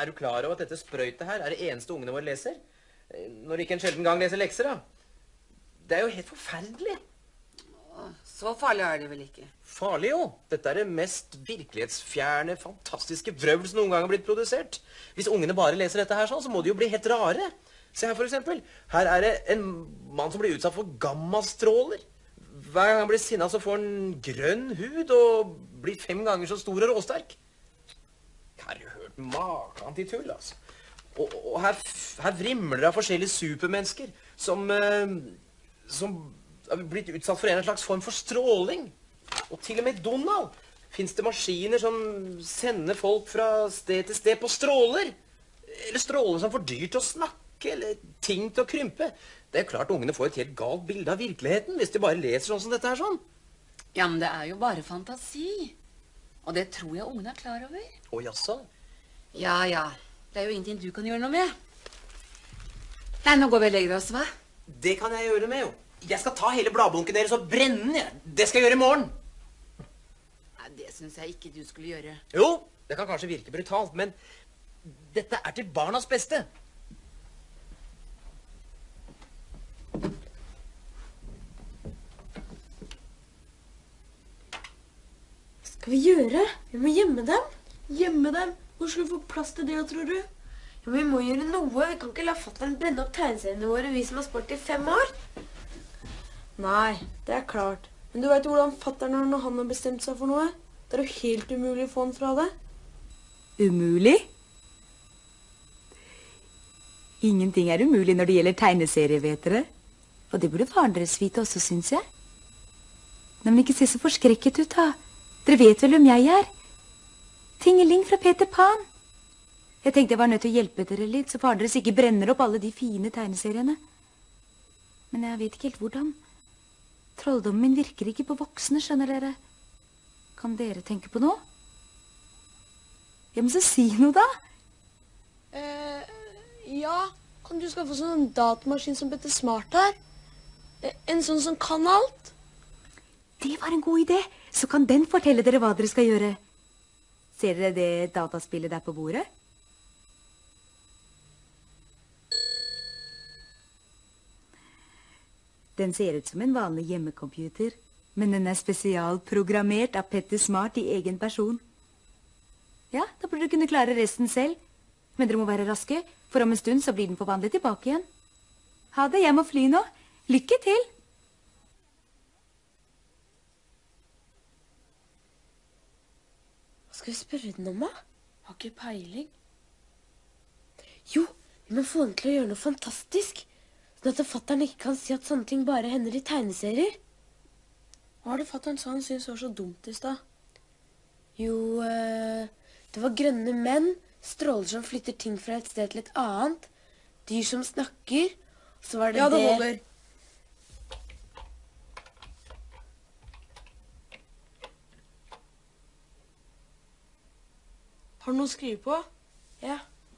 Er du klar over at dette sprøytet her er det eneste ungene våre leser? Når de ikke en sjelden gang leser lekser, da. Det er jo helt forferdelig. Så farlig er det vel ikke? Farlig jo. Dette er det mest virkelighetsfjerne, fantastiske vrøvl som noen gang har blitt produsert. Hvis ungene bare leser dette her sånn, så må de jo bli helt rare. Se her for eksempel. Her er det en mann som blir utsatt for gammastråler. Hver gang han blir sinnet så får han grønn hud og blir 5 ganger så stor og råsterk. Jeg har jo hørt maken til tull, altså. Og her vrimler det av forskjellige supermennesker som har blitt utsatt for en slags form for stråling. Og til og med i Donald finnes det maskiner som sender folk fra sted til sted på stråler. Eller stråler som får dyr til å snakke, eller ting til å krympe. Det er klart ungene får et helt galt bilde av virkeligheten hvis de bare leser sånn som dette her sånn. Ja, men det er jo bare fantasi. Og det tror jeg ungene er klar over. Å, jaså? Ja, ja. Det er jo ingenting du kan gjøre noe med. Nei, nå går vi og legger oss, hva? Det kan jeg gjøre med, jo. Jeg skal ta hele bladbunken deres og brenne den, jeg. Det skal jeg gjøre i morgen. Nei, det synes jeg ikke du skulle gjøre. Jo, det kan kanskje virke brutalt, men dette er til barnas beste. Hva skal vi gjøre? Vi må gjemme dem. Gjemme dem? Hvor skal vi få plass til det, tror du? Ja, men vi må gjøre noe. Vi kan ikke la fatteren brenne opp tegneseriene våre, vi som har spurt i 5 år. Nei, det er klart. Men du vet jo hvordan fatteren er når han har bestemt seg for noe. Det er jo helt umulig å få han fra det. Umulig? Ingenting er umulig når det gjelder tegneserier, vet dere. Og det burde faren deres vite også, synes jeg. Nei, men ikke se så forskrekket ut, da. Dere vet vel hvem jeg er? Tingeling fra Peter Pan. Jeg tenkte jeg var nødt til å hjelpe dere litt, så faren deres ikke brenner opp alle de fine tegneseriene. Men jeg vet ikke helt hvordan. Trolldommen min virker ikke på voksne, skjønner dere. Kan dere tenke på noe? Ja, men så si noe da. Ja, kan du skaffe sånn datamaskin som Petter Smart her? En sånn som kan alt? Det var en god idé. Så kan den fortelle dere hva dere skal gjøre. Ser dere det dataspillet der på bordet? Den ser ut som en vanlig hjemmecomputer, men den er spesialprogrammert av Petter Smart i egen person. Ja, da burde dere kunne klare resten selv. Men dere må være raske, for om en stund så blir den forvandlet tilbake igjen. Ha det, jeg må fly nå. Lykke til! Hva skal vi spørre den om, da? Har ikke peiling. Jo, vi må få den til å gjøre noe fantastisk, sånn at fatteren ikke kan si at sånne ting bare hender i tegneserier. Hva var det fatteren sa han synes var så dumt i sted? Jo, det var grønne menn, stråler som flytter ting fra et sted til et annet, dyr som snakker, og så var det det... Ja, det holder. Har du noe å skrive på? Ja.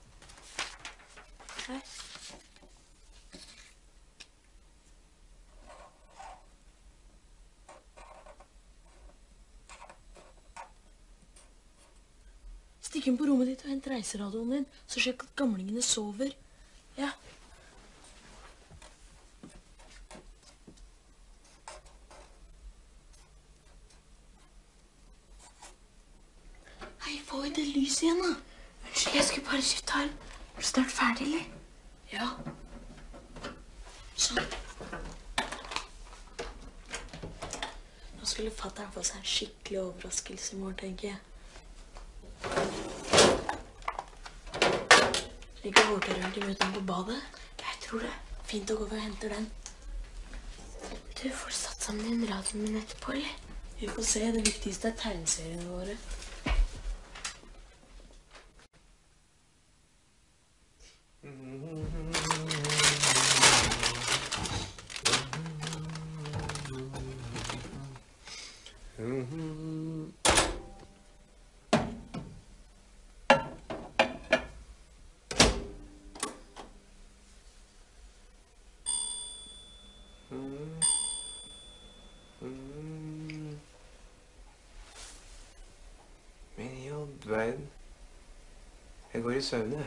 Her. Stikk inn på rommet ditt og hent reiseradioen din, så sjekk at gamlingene sover. Ja. Hei, få ut det lyset igjen, da. Unnskyld, jeg skulle bare skifte arm. Er du snart ferdig, eller? Ja. Sånn. Nå skulle fatteren få seg en skikkelig overraskelse i morgen, tenker jeg. Ligger hårtørren til møtene på badet? Jeg tror det. Fint å gå over og hente den. Du får satt sammen en radioen min etterpå, eller? Vi får se. Det viktigste er tegneseriene våre. Men i all verden. Jeg går i søvne.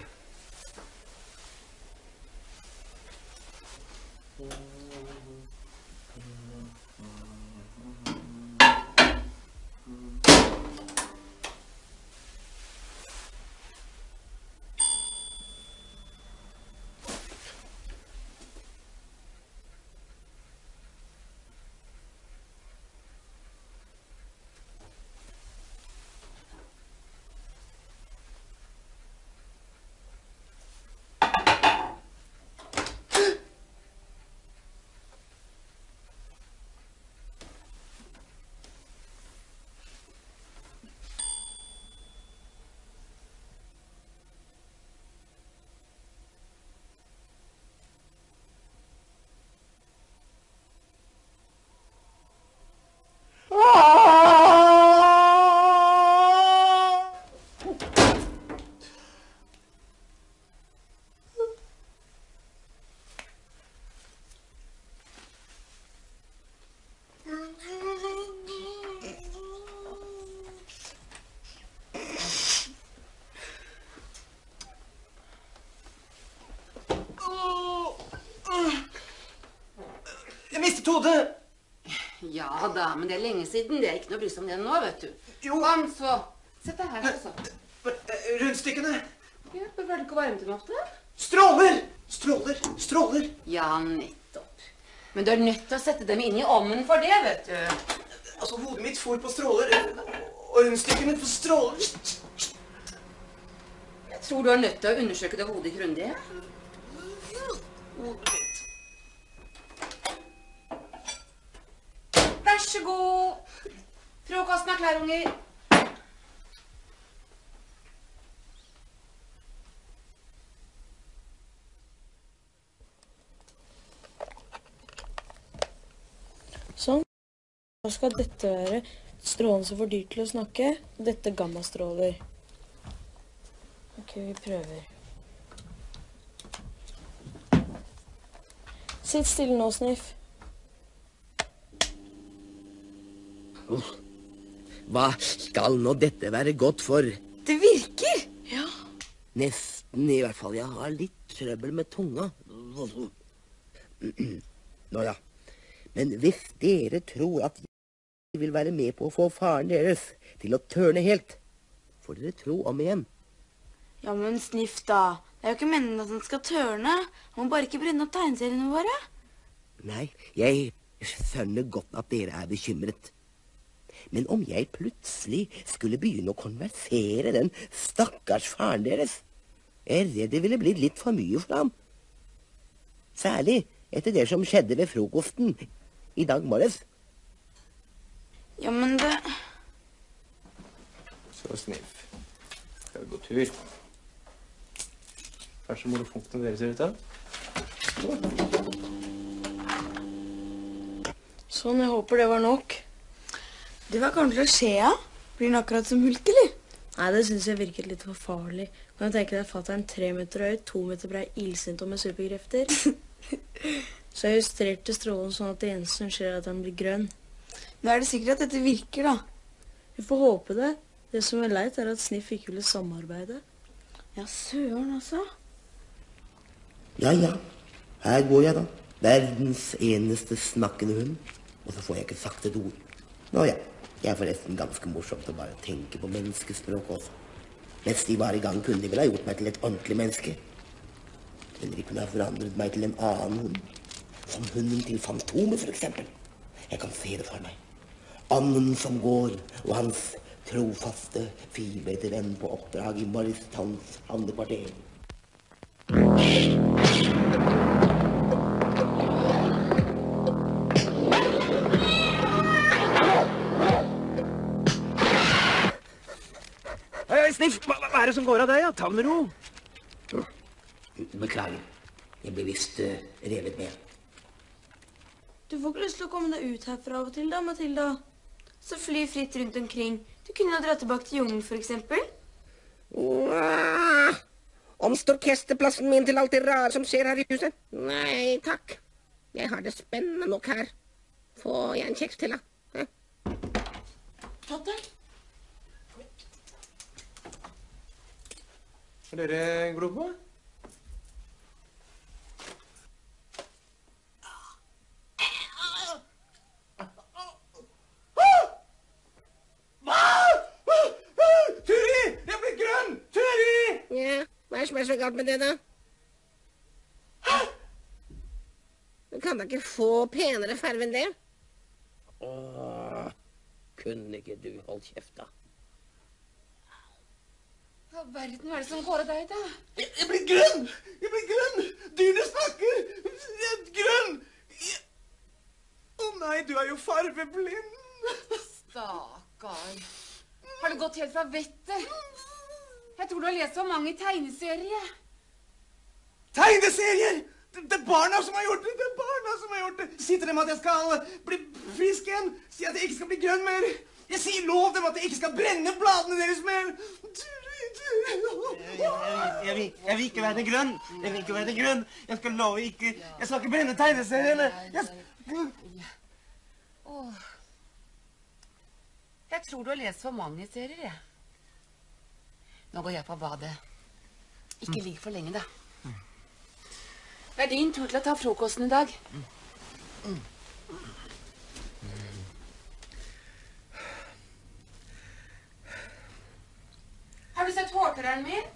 Jeg mistet hodet! Ja da, men det er lenge siden. Det er ikke noe å bry seg om det nå, vet du. Jo. Kom så. Sett deg her, så. Rundstykkene. Ja, behøver du ikke varme til ofte? Stråler! Stråler! Stråler! Ja, nettopp. Men du er nødt til å sette dem inn i ovnen for det, vet du. Altså, hodet mitt for på stråler, og rundstykkene på stråler. Jeg tror du er nødt til å undersøke det hodet grundig. Vær så god. Frokosten er klar, unger. Sånn. Hva skal dette være? Strålen som for dyrt til å snakke. Og dette gammastråler. Ok, vi prøver. Sitt stille nå, Sniff. Hva skal nå dette være godt for? Det virker! Ja. Nesten i hvert fall. Jeg har litt trøbbel med tunga. Nå ja. Men hvis dere tror at jeg vil være med på å få faren deres til å tørne helt, får dere tro om igjen. Ja, men Sniff da. Det er jo ikke meningen at han skal tørne. Han må bare ikke brenne opp tegneseriene våre. Nei, jeg skjønner godt at dere er bekymret. Men om jeg plutselig skulle begynne å konversere den stakkars faren deres, jeg er redd det ville blitt litt for mye for ham. Særlig etter det som skjedde ved frokosten i dag morges. Ja, men det... Så Sniff. Skal vi gå tur? Kanskje morofunktene dere ser ut av? Sånn, jeg håper det var nok. Det var kanskje å skje, ja? Blir den akkurat som Hulk, eller? Nei, det synes jeg virket litt for farlig. Kan jeg tenke deg fatteren 3 meter høy, 2 meter brei, illsint og med superkrefter? Så jeg justerte strålen sånn at det eneste som skjer er at den blir grønn. Nå er det sikkert at dette virker, da. Vi får håpe det. Det som er leit er at Sniff ikke ville samarbeide. Ja, søren altså. Ja, ja. Her går jeg da. Verdens eneste snakkende hund. Og så får jeg ikke sagt et ord. Nå ja. Det er forresten ganske morsomt å bare tenke på menneskespråk også. Mens de var i gang, kunne de vel ha gjort meg til et ordentlig menneske. Eller de kunne ha forandret meg til en annen hund. Som hunden til Fantomet, for eksempel. Jeg kan se det for meg. Anden som går, og hans trofaste, fibrete venn på oppdrag i Morristons havnekvarter. Sniff, hva er det som går av deg? Ja? Ta det med ro. Beklager. Jeg ble visst revet med. Du får ikke lyst til å komme deg ut herfra av og til, da, Matilda. Så fly fritt rundt omkring. Du kunne jo dra tilbake til jungelen, for eksempel. Omstår orkesterplassen min til alt det rare som skjer her i huset? Nei, takk. Jeg har det spennende nok her. Får jeg en kjeks til, da? Fatteren. Har dere globo? Turi! Jeg blir grønn! Turi! Ja, hva er det som er så galt med det, da? Du kan da ikke få penere farve enn det? Åh, kunne ikke du holdt kjeft, da? Hva i verden, hva er det som går av deg, da? Jeg blir grønn! Jeg blir grønn! Dyrene snakker! Jeg er grønn! Å nei, du er jo farveblind! Stakkar. Har du gått helt fra vettet? Jeg tror du har lest for mange tegneserier. Tegneserier! Det er barna som har gjort det! Det er barna som har gjort det! Si til dem at jeg skal bli frisk igjen! Si at jeg ikke skal bli grønn mer! Jeg sier lov dem at jeg ikke skal brenne bladene deres mer! Jeg vil ikke være grønn. Jeg vil ikke være grønn. Jeg skal love ikke. Jeg skal ikke brenne tegneseriene. Jeg tror du har lest for mange serier, jeg. Nå går jeg på badet. Ikke ligg for lenge, da. Det er din tur til å ta frokosten i dag. Har du sett hårtørreren min?